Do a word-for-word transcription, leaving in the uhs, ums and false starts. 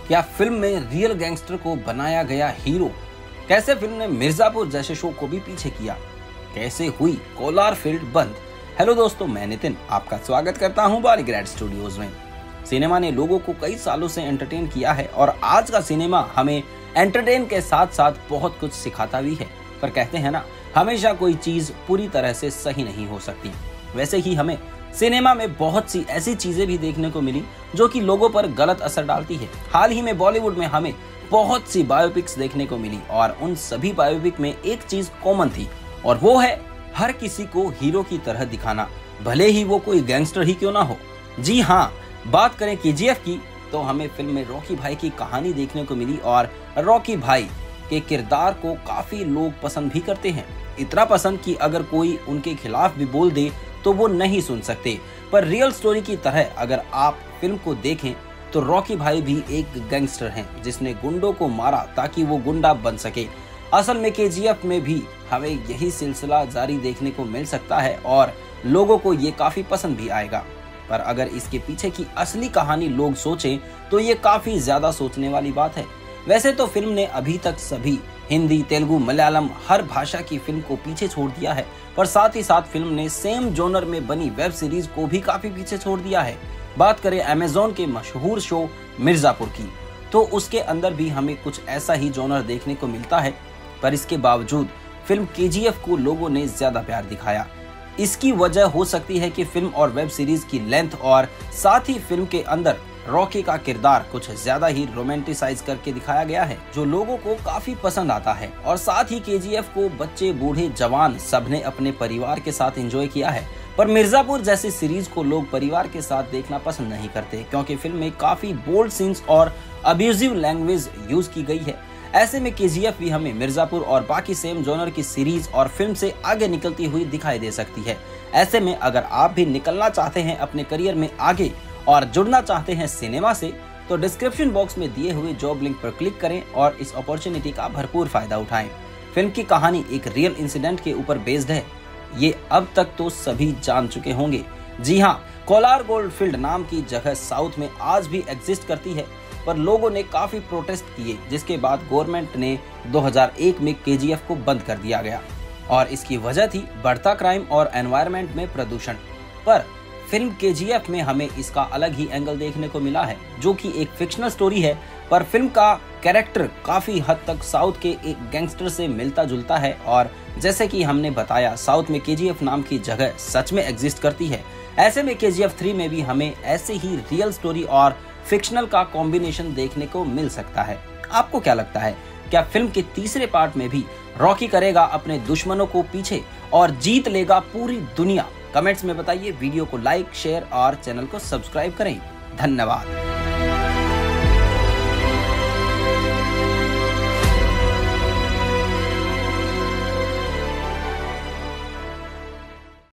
क्या फिल्म में real gangster को बनाया गया हीरो? कैसे फिल्म ने मिर्जापुर जैसे शो को भी पीछे किया? कैसे हुई कोलार फील्ड बंद? हेलो दोस्तों, मैं नितिन आपका स्वागत करता हूं बॉलीग्रैड स्टूडियोज में। सिनेमा ने लोगों को कई सालों से एंटरटेन किया है और आज का सिनेमा हमें एंटरटेन के साथ साथ बहुत कुछ सिखाता भी है। पर कहते हैं ना, हमेशा कोई चीज पूरी तरह से सही नहीं हो सकती। वैसे ही हमें सिनेमा में बहुत सी ऐसी चीजें भी देखने को मिली जो कि लोगों पर गलत असर डालती है। हाल ही में बॉलीवुड में हमें बहुत सी बायोपिक्स देखने को मिली और उन सभी बायोपिक में एक चीज कॉमन थी और वो है हर किसी को हीरो की तरह दिखाना, भले ही वो कोई गैंगस्टर ही क्यों ना हो। जी हाँ, बात करें केजीएफ की तो हमें फिल्म में रॉकी भाई की कहानी देखने को मिली और रॉकी भाई के किरदार को काफी लोग पसंद भी करते हैं। इतना पसंद कि अगर कोई उनके खिलाफ भी बोल दे तो वो नहीं सुन सकते। पर रियल स्टोरी की तरह अगर आप फिल्म को देखें तो रॉकी भाई भी एक गैंगस्टर हैं जिसने गुंडों को मारा ताकि वो गुंडा बन सके। असल में केजीएफ में भी हमें यही सिलसिला जारी देखने को मिल सकता है और लोगों को ये काफी पसंद भी आएगा। पर अगर इसके पीछे की असली कहानी लोग सोचें तो ये काफी ज्यादा सोचने वाली बात है। वैसे तो फिल्म ने अभी तक सभी हिंदी, तेलुगु, मलयालम हर भाषा की फिल्म को पीछे छोड़ दिया है, पर साथ ही साथ फिल्म ने सेम जॉनर में बनी वेब सीरीज को भी काफी पीछे छोड़ दिया है। बात करें अमेज़न के मशहूर शो मिर्जापुर की तो उसके अंदर भी हमें कुछ ऐसा ही जॉनर देखने को मिलता है, पर इसके बावजूद फिल्म केजीएफ को लोगों ने ज्यादा प्यार दिखाया। इसकी वजह हो सकती है कि फिल्म और वेब सीरीज की लेंथ और साथ ही फिल्म के अंदर रॉकी का किरदार कुछ ज्यादा ही रोमांटिसाइज करके दिखाया गया है जो लोगों को काफी पसंद आता है। और साथ ही केजीएफ को बच्चे, बूढ़े, जवान सबने अपने परिवार के साथ एंजॉय किया है। पर मिर्जापुर जैसी सीरीज को लोग परिवार के साथ देखना पसंद नहीं करते क्योंकि फिल्म में काफी बोल्ड सीन्स और अब्यूजिव लैंग्वेज यूज की गई है। ऐसे में केजीएफ भी हमें मिर्जापुर और बाकी सेम जॉनर की सीरीज और फिल्म से आगे निकलती हुई दिखाई दे सकती है। ऐसे में अगर आप भी निकलना चाहते हैं अपने करियर में आगे और जुड़ना चाहते हैं सिनेमा से तो डिस्क्रिप्शन बॉक्स में दिए हुए जॉब लिंक पर क्लिक करें और इस अपॉर्चुनिटी का भरपूर फायदा उठाएं। फिल्म की कहानी एक रियल इंसिडेंट के ऊपर बेस्ड है, ये अब तक तो सभी जान चुके होंगे। जी हाँ, कोलार गोल्ड फील्ड नाम की जगह साउथ में आज भी एग्जिस्ट करती है, पर लोगों ने काफी प्रोटेस्ट किए जिसके बाद गवर्नमेंट ने दो हज़ार एक में केजीएफ को बंद कर दिया गया और इसकी वजह थी बढ़ता क्राइम और एनवायरनमेंट में प्रदूषण। पर फिल्म केजीएफ में हमें इसका अलग ही एंगल देखने को मिला है जो कि एक फिक्शनल स्टोरी है, पर फिल्म का कैरेक्टर काफी हद तक साउथ के एक गैंगस्टर से मिलता जुलता है और जैसे कि हमने बताया साउथ में केजीएफ नाम की जगह सच में एग्जिस्ट करती है। ऐसे में केजीएफ थ्री में भी हमें ऐसे ही रियल स्टोरी और फिक्शनल का कॉम्बिनेशन देखने को मिल सकता है। आपको क्या लगता है, क्या फिल्म के तीसरे पार्ट में भी रॉकी करेगा अपने दुश्मनों को पीछे और जीत लेगा पूरी दुनिया? कमेंट्स में बताइए। वीडियो को लाइक, शेयर और चैनल को सब्सक्राइब करें। धन्यवाद।